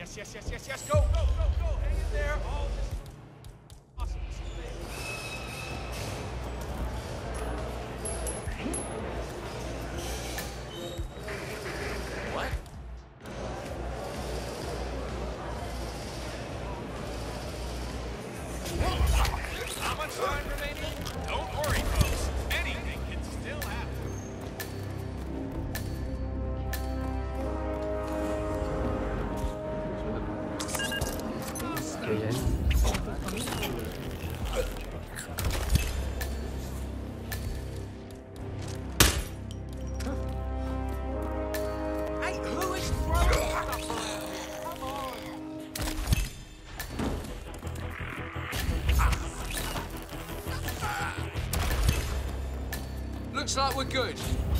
Yes. Go. Hang in there. All this. Awesome. What? How much time remaining? Don't worry, folks. Anything can still happen. Hey, who is throwing stuff around? Come on. Looks like we're good.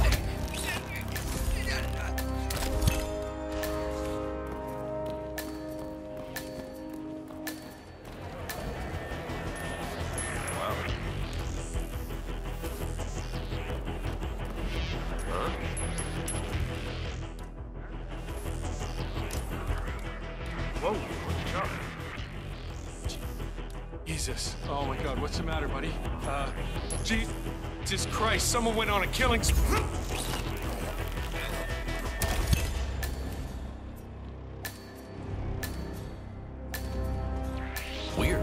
Whoa, what's up? Jesus. Oh my God, what's the matter, buddy? Jesus Christ, someone went on a killing spree. Weird.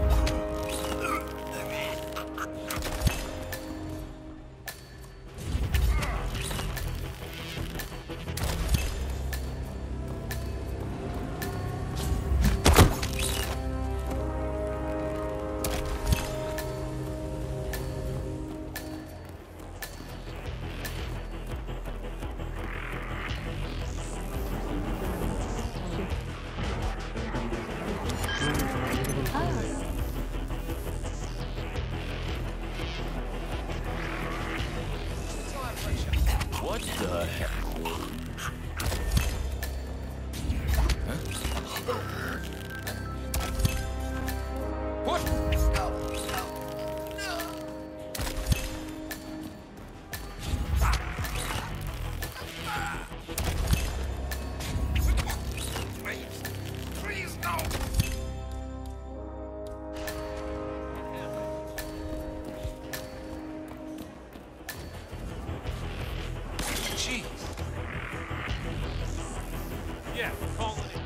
What the heck? What? Please, no! Jeez. Yeah, calling it.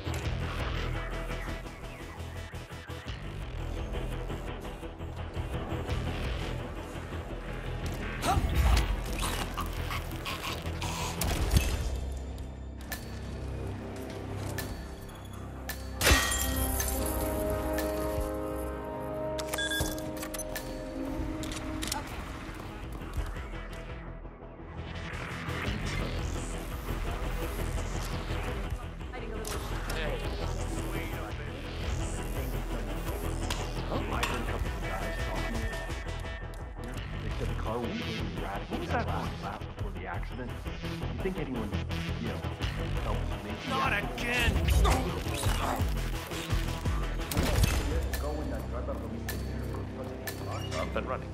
What was that on lap before the accident? You think anyone, helped make Not again! Up and running.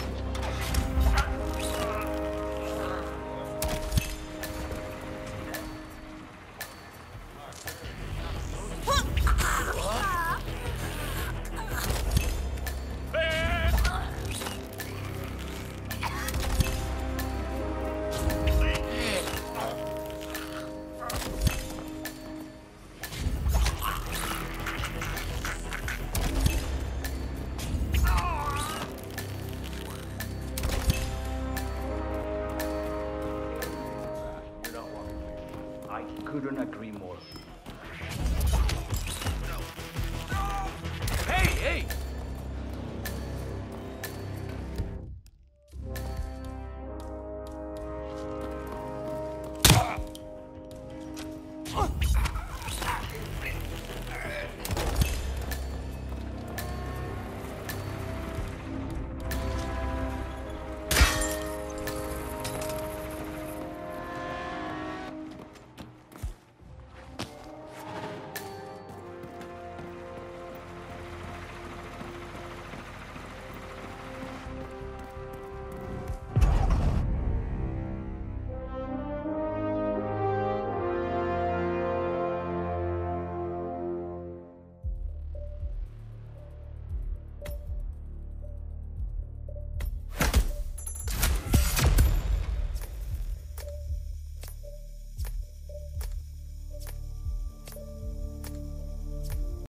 I couldn't agree more. Hey!